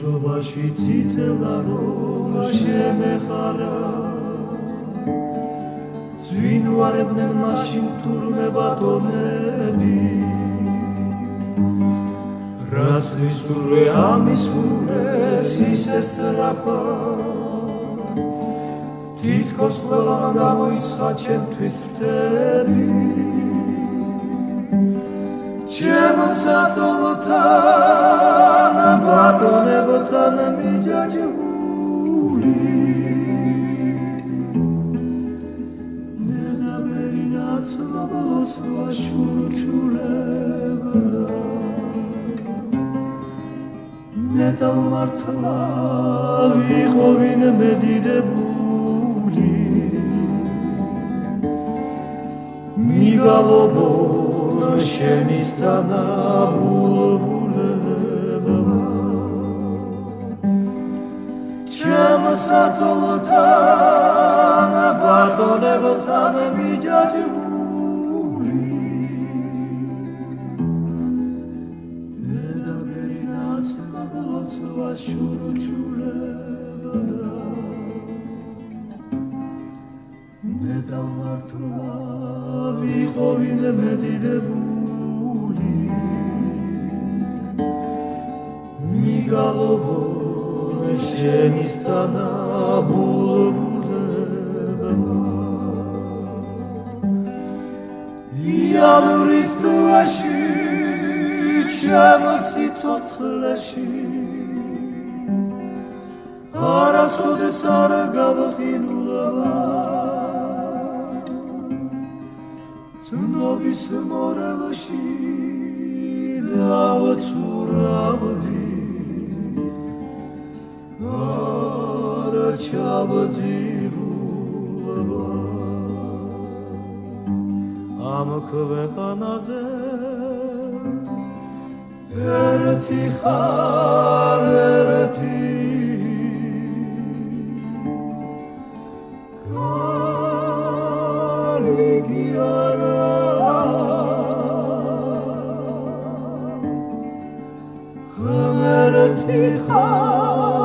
ბავშვობაში წითელა რომ შემეხარა ძვინვარებდნენ მაშინ თურმე ბატონები რაც ვისურვე ამისურვეს ისე სწრაფა თითქოს ყველამ გამოისხა ჩემთვის რთები ჩემო საწოლთან ბატონებთან მიჯაჭვული ნედაბერი ნაცვლობს ვაშურჩულებდა ნეტავ მართლა ვიყო ვინ მედიდებული მიგალობო შენისთანა ბულბულებმა ჩემო საწოლთან ბატონებთან მიჯაჭვული ნედაბერი ნაცვლობს ვაშურჩულებდა ნეტავ მართლა ვიყო ვინ მედიდებული მიგალობო შენისთანა ბულბულებმა იალურის ტვაში ჩემო სიცოცხლეში არასოდეს არ გავხილულა ცნობის მორევში დავაცურავდი არა ჩავძირულა ამ ქვეყანაზე ერთი ხარ ერთი Ti